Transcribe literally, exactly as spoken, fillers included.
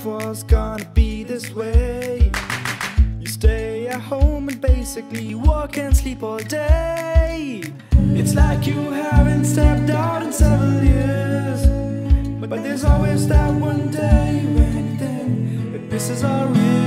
life was gonna be this way. You stay at home and basically work and sleep all day. It's like you haven't stepped out in several years, but there's always that one day when you think that this is all real.